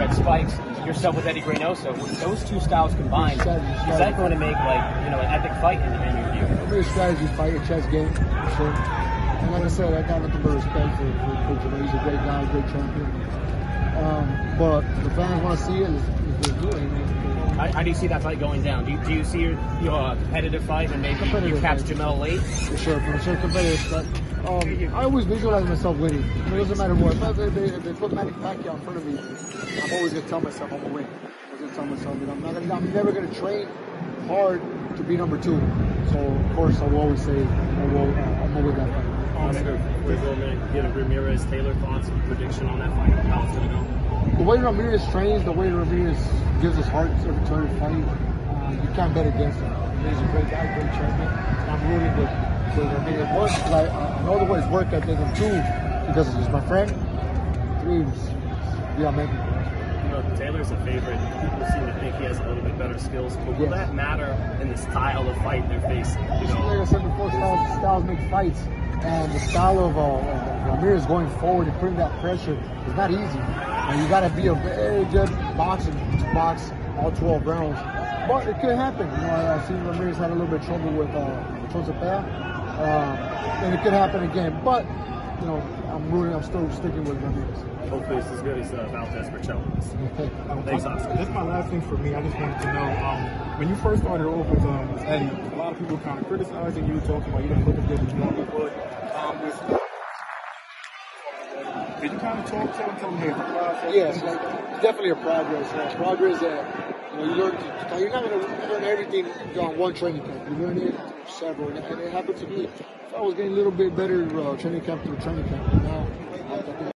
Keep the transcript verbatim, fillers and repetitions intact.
like Spikes, yourself with Eddie Reynoso, those two styles combined, is that going to make like you know an epic fight in, in your view? It'll be a strategy fight, a chess game, for sure. And like I said, I got nothing but respect for, for, for Jamel. He's a great guy, great champion. Um, but the fans want to see it. Let's, let's do it. How, how do you see that fight going down? Do you, do you see your, your competitive fight and maybe you catch fight. Jamel late? For sure, for sure, competitive fight. Um, I always visualize myself winning. It doesn't matter what. If they, if they put Manny Pacquiao in front of me, I'm always gonna tell myself I'm gonna win. I'm gonna tell myself that I'm not gonna. I'm never gonna train hard to be number two. So of course I will always say I will, uh, I'm gonna win that fight. Oscar, we're going to get a Ramirez Taylor thoughts and prediction on that fight. How it's gonna go? The way Ramirez trains, the way Ramirez gives us heart every turn of fight, uh, you can't bet against him. He's a great guy, great champion. I'm rooting with, with Ramirez. One, like, I know the way his work ethic, and two, because he's my friend. Three, yeah, man. You know, Taylor's a favorite. People seem to think he has a little bit better skills, but will yes. that matter in the style of fight they're facing? You know? Like I said before, styles, styles make fights, and the style of uh, uh, Ramirez going forward and putting that pressure is not easy. And you got to be a very good boxer to box all twelve rounds. But it could happen. You know, I've seen Ramirez had a little bit of trouble with uh, Chosapea, uh, and it could happen again. But you know, I'm rooting. I'm still sticking with Ramirez. Hopefully, it's as good as uh, Valdez for Chelsea. um, Thanks, Oscar. This is my last thing for me. I just wanted to know um, when you first started off with um, with Eddie, a lot of people kind of criticizing you, talking about you didn't look as good as you normally would. Um, with, Did you kind of talk to him, tell him, hey, it's a process? Yes, like, it's definitely a progress. Uh, progress that you know, you learn. To, you're not going to learn everything on one training camp. You learn it through several, and it happened to me. I was getting a little bit better uh, training camp through training camp. Now, I think